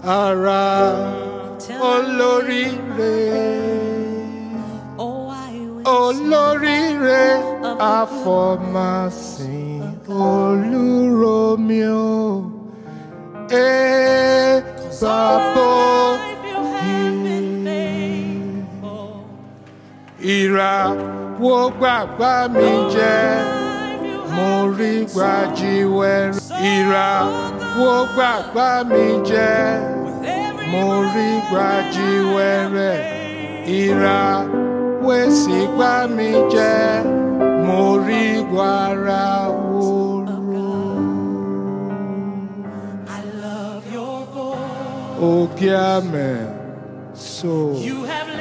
ara olóríire. Olóríire àfọ̀másìn olúromio. Bàbá ìràwọ̀ gbàgbà mi jẹ́, mo rí gbàjíwẹ̀rẹ̀. Ìràwọ̀ gbàgbà mi jẹ́, mo rí gbàjíwẹ̀rẹ̀. Ìràwọ̀ èsì gbà mi jẹ́, mo rí gbàrà wòrò. Okay, amen. So